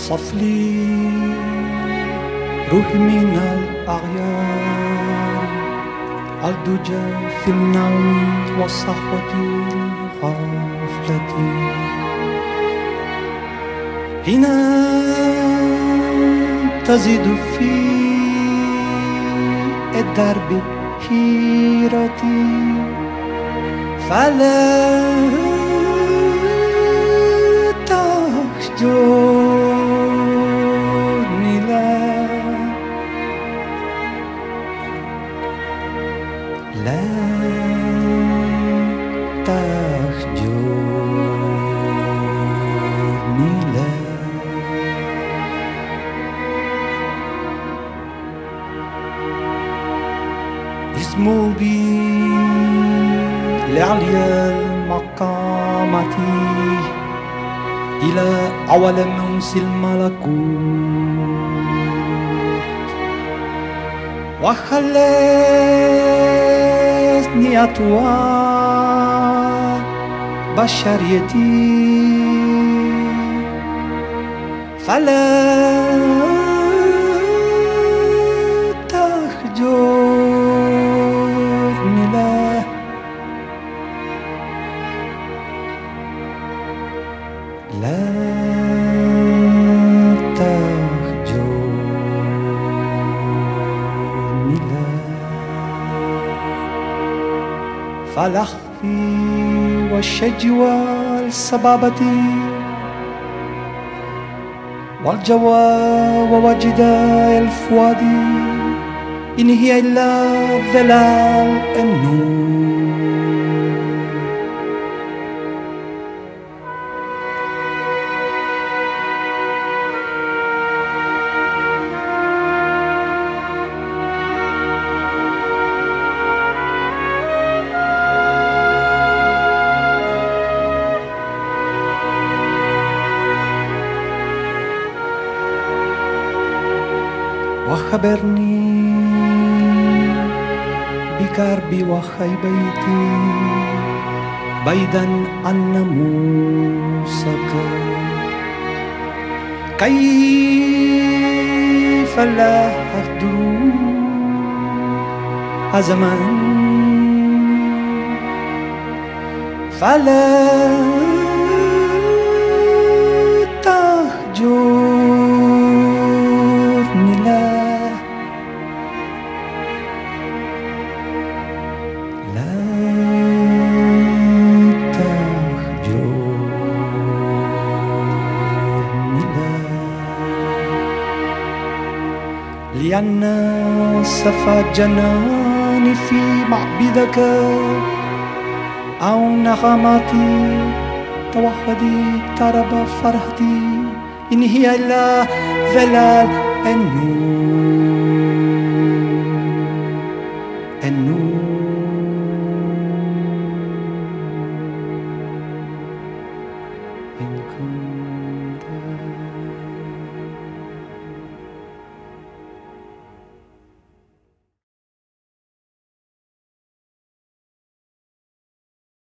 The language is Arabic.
صف لي روحي من الأغيار الدجى في النوم والصحوة الغفلة هنا تزيد في الدرب حيرتي فلا تخجلني لا تخجلني لا اسمو بي لعليا المقامة إلى أول منس الملكوت وخلتني أطوى بشريتي فلا تخجلني لا تخجلني لا فالأخفي والشج والصبابة والجوى ووجداء الفؤاد إن هي إلا ظلال النور وخبرني بكربي وخيبتي بعيدا عن ناموسك كيف لا أهدر الزمان فلا تهجرني لا لأن صفى جناني في معبدك أو نغماتي توحدي طرب فرحتي إن هي إلا ظلال النور